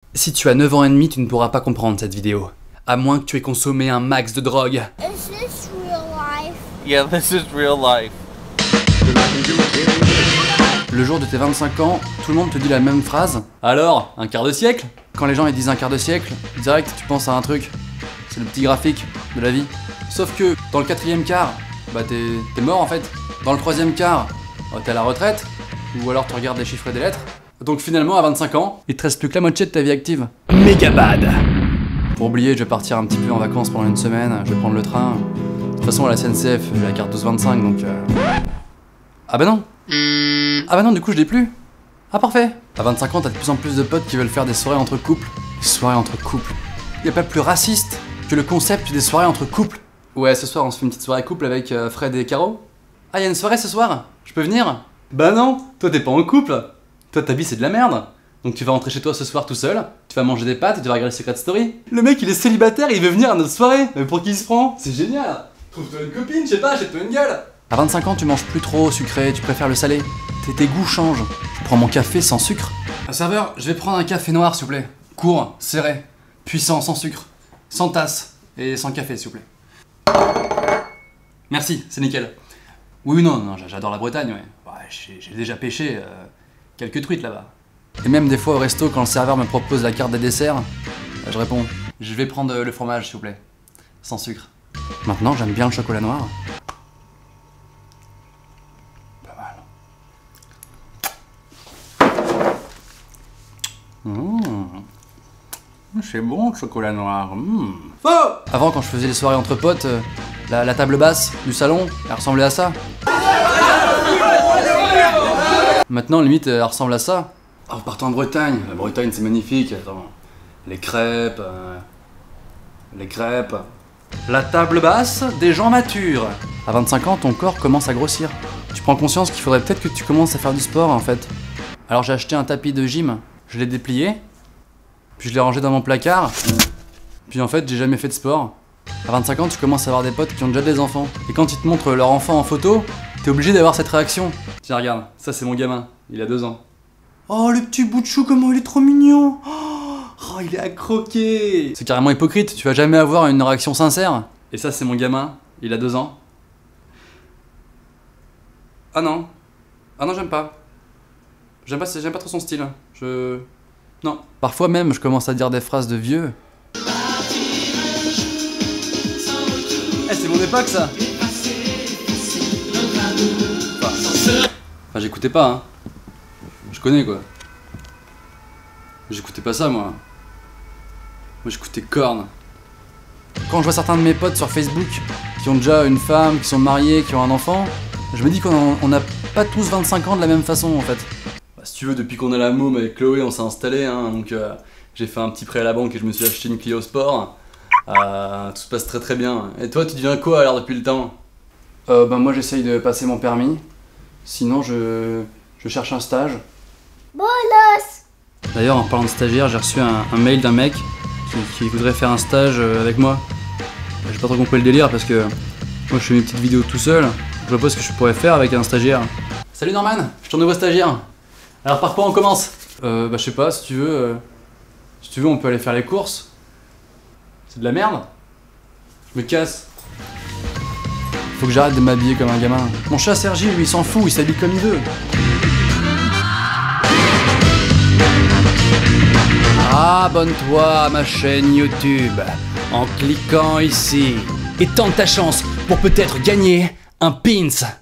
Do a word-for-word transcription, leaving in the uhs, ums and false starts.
Si tu as neuf ans et demi, tu ne pourras pas comprendre cette vidéo. À moins que tu aies consommé un max de drogue. Is this real life? Yeah, this is real life. Le jour de tes vingt-cinq ans, tout le monde te dit la même phrase. Alors, un quart de siècle? Quand les gens ils disent un quart de siècle, direct tu penses à un truc. C'est le petit graphique de la vie. Sauf que dans le quatrième quart, bah t'es t'es mort en fait. Dans le troisième quart, bah, t'es à la retraite. Ou alors tu regardes les chiffres et des lettres. Donc finalement à vingt-cinq ans, il te reste plus que la moitié de ta vie active. Méga bad. Pour oublier, je vais partir un petit peu en vacances pendant une semaine, je vais prendre le train. De toute façon à la S N C F, j'ai la carte douze vingt-cinq donc... Euh... Ah bah non. Ah bah non, du coup je l'ai plus. Ah parfait. À vingt-cinq ans, t'as de plus en plus de potes qui veulent faire des soirées entre couples. Des soirées entre couples. Y'a pas plus raciste que le concept des soirées entre couples. Ouais, ce soir on se fait une petite soirée couple avec euh, Fred et Caro. Ah, y'a une soirée ce soir? Je peux venir? Bah non, toi t'es pas en couple. Toi ta vie c'est de la merde. Donc tu vas rentrer chez toi ce soir tout seul, tu vas manger des pâtes et tu vas regarder Secret Story. Le mec il est célibataire et il veut venir à notre soirée. Mais pour qui il se prend? C'est génial. Trouve-toi une copine, je sais pas, achète-toi une gueule. À vingt-cinq ans tu manges plus trop sucré, tu préfères le salé. Tes, tes goûts changent. Je prends mon café sans sucre. Un serveur, je vais prendre un café noir s'il vous plaît. Court, serré, puissant, sans sucre, sans tasse et sans café s'il vous plaît. Merci, c'est nickel. Oui non, non, j'adore la Bretagne, ouais. Ouais, j'ai déjà pêché euh, quelques truites là-bas. Et même des fois au resto, quand le serveur me propose la carte des desserts, je réponds, je vais prendre le fromage s'il vous plaît, sans sucre. Maintenant j'aime bien le chocolat noir. Pas mal. Mmh. C'est bon le chocolat noir. Mmh. Faux. Avant quand je faisais les soirées entre potes, euh, la, la table basse du salon, elle ressemblait à ça. Maintenant limite elle ressemble à ça. En partant en Bretagne, la Bretagne c'est magnifique, attends. Les crêpes, euh, les crêpes. La table basse des gens matures. À vingt-cinq ans, ton corps commence à grossir. Tu prends conscience qu'il faudrait peut-être que tu commences à faire du sport en fait. Alors j'ai acheté un tapis de gym, je l'ai déplié, puis je l'ai rangé dans mon placard, puis en fait j'ai jamais fait de sport. À vingt-cinq ans, tu commences à avoir des potes qui ont déjà des enfants. Et quand ils te montrent leur enfant en photo, t'es obligé d'avoir cette réaction. Tiens regarde, ça c'est mon gamin, il a deux ans. Oh le petit bout de chou, comment il est trop mignon. Oh il est à croquer. C'est carrément hypocrite, tu vas jamais avoir une réaction sincère. Et ça c'est mon gamin, il a deux ans. Ah non. Ah non j'aime pas. J'aime pas, j'aime pas trop son style. Je... Non. Parfois même je commence à dire des phrases de vieux. Eh hey, c'est mon époque ça. Enfin, enfin j'écoutais pas hein. Je connais quoi. J'écoutais pas ça moi. Moi j'écoutais Korn. Quand je vois certains de mes potes sur Facebook qui ont déjà une femme, qui sont mariés, qui ont un enfant, je me dis qu'on n'a pas tous vingt-cinq ans de la même façon en fait. Bah, si tu veux, depuis qu'on a la môme avec Chloé, on s'est installé, hein, donc euh, j'ai fait un petit prêt à la banque et je me suis acheté une Clio Sport. Euh, tout se passe très très bien. Et toi tu deviens quoi alors depuis le temps? Euh, bah moi j'essaye de passer mon permis. Sinon je, je cherche un stage. Bolos! D'ailleurs, en parlant de stagiaire, j'ai reçu un, un mail d'un mec qui, qui voudrait faire un stage avec moi. J'ai pas trop compris le délire parce que moi je fais mes petites vidéos tout seul. Je vois pas ce que je pourrais faire avec un stagiaire. Salut Norman, je suis ton nouveau stagiaire. Alors par quoi on commence? Euh, bah je sais pas, si tu veux, euh, si tu veux on peut aller faire les courses. C'est de la merde. Je me casse. Faut que j'arrête de m'habiller comme un gamin. Mon chat Sergi, lui il s'en fout, il s'habille comme il veut. Abonne-toi à ma chaîne YouTube en cliquant ici et tente ta chance pour peut-être gagner un pins.